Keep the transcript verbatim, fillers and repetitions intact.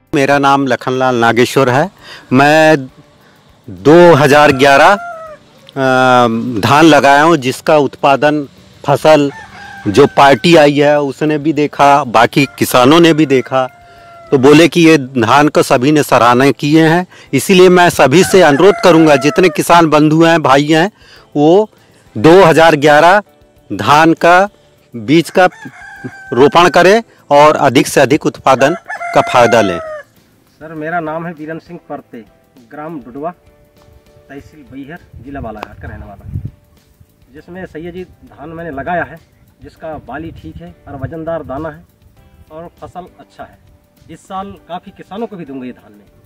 मेरा नाम लखनलाल नागेश्वर है। मैं दो हज़ार ग्यारह धान लगाया हूँ, जिसका उत्पादन फसल जो पार्टी आई है उसने भी देखा, बाकी किसानों ने भी देखा, तो बोले कि ये धान को सभी ने सराहना किए हैं। इसीलिए मैं सभी से अनुरोध करूंगा, जितने किसान बंधु हैं, भाई हैं, वो दो हज़ार ग्यारह धान का बीज का रोपण करें और अधिक से अधिक उत्पादन का फायदा लें। सर, मेरा नाम है वीरेंद्र सिंह परते, ग्राम डुडवा, तहसील बैहर, जिला बालाघाट का रहने वाला, जिसमें सैयदी धान मैंने लगाया है, जिसका बाली ठीक है और वजनदार दाना है और फसल अच्छा है। इस साल काफ़ी किसानों को भी दूंगा ये धान में।